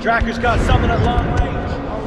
Tracker's got something at long range.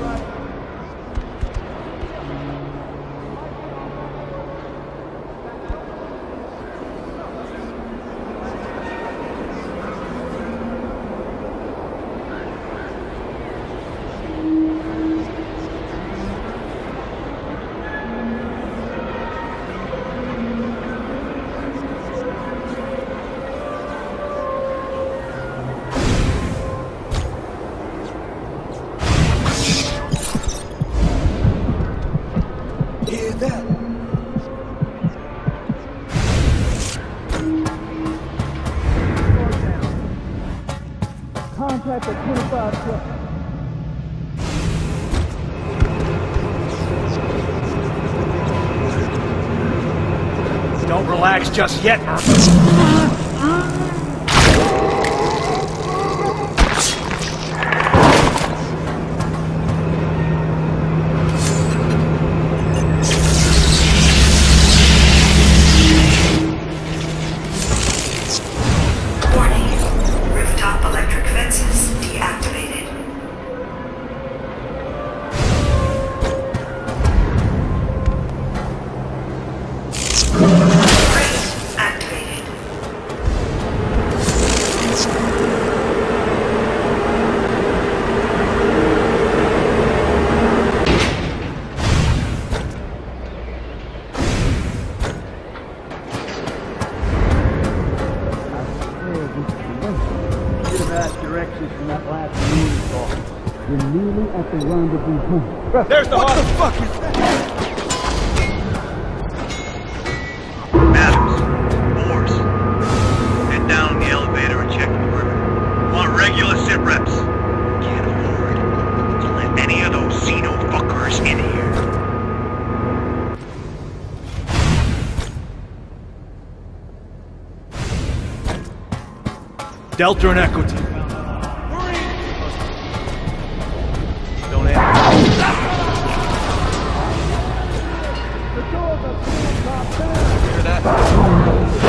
Contact at 25 plus. Don't relax just yet, Murphy. Directions from that last news call. You're nearly at the rendezvous point. There's the What hot. the fuck is that? Adams, Moores, head down the elevator and check the perimeter. Want regular sit reps. Can't afford to let any of those Xeno fuckers in here. Delta and Echo team. Don't answer. Hear that?